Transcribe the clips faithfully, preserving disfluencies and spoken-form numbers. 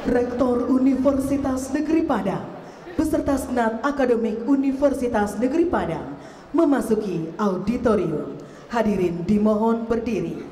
Rektor Universitas Negeri Padang beserta Senat Akademik Universitas Negeri Padang memasuki auditorium. Hadirin dimohon berdiri.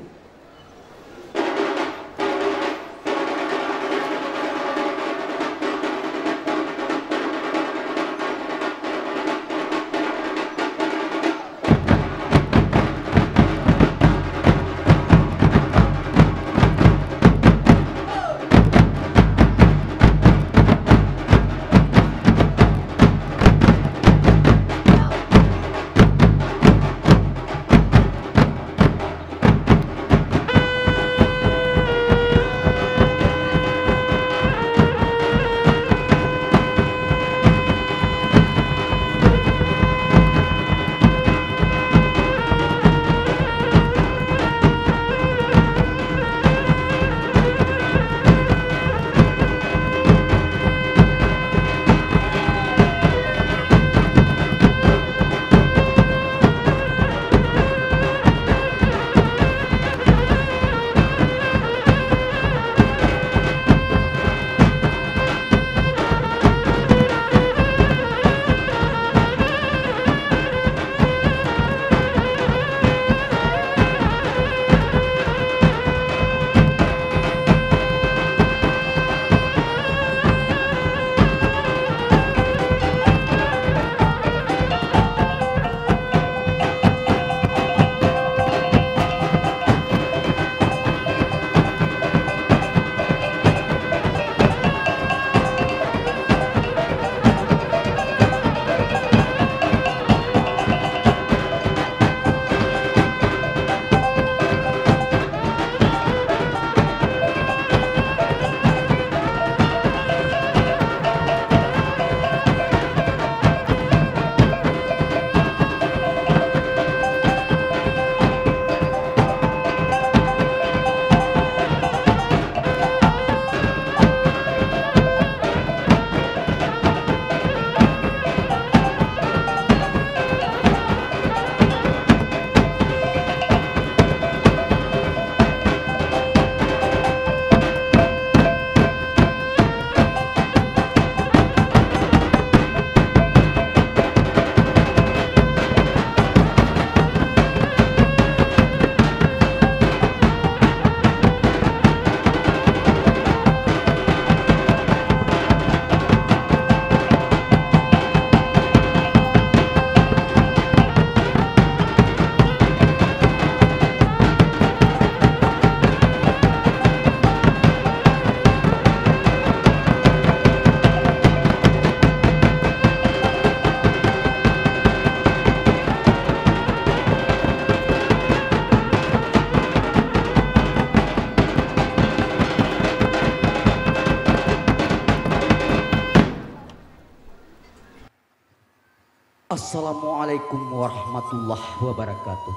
Assalamualaikum warahmatullahi wabarakatuh.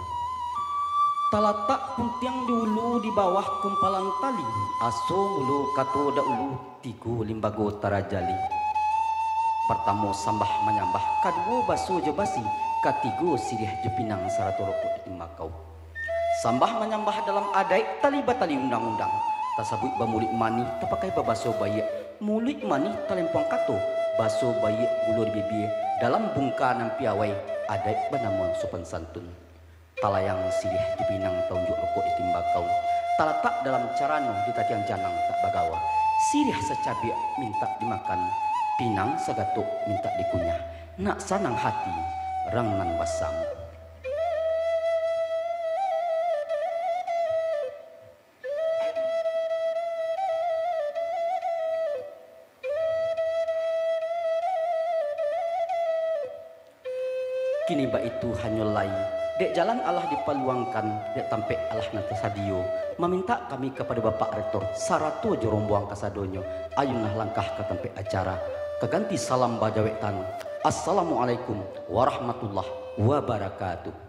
Talatak puntiang dulu di bawah kumpalan tali, aso mulu kato daulu tigo limbago tarajali. Pertamo sambah menyambah, kadua baso jebasi, katigo sirih jepinang saratoroko timakau. Sambah menyambah dalam adai tali batali undang-undang, tasabut bamulik mani tapakai babaso bayi, mulik mani talempong kato, baso bayi ulur bibi. Dalam bungkanan piawai adai banamon sopan santun. Talayang silih dipinang taunjuk rokok itimbakau. Talatak dalam carano di tatiang janang tak bagawa. Sirih secabi minta dimakan, pinang sagatuk minta dikunyah. Nak sanang hati rangnan basam. Kini ba itu hanyolai, dek jalan Allah dipaluangkan, dek tampe Allah nanti sadio. Meminta kami kepada Bapak Rektor, saratu jorombuang kasadonyo, ayunah langkah ke tempe acara. Keganti salam bajawek tanah. Assalamualaikum warahmatullahi wabarakatuh.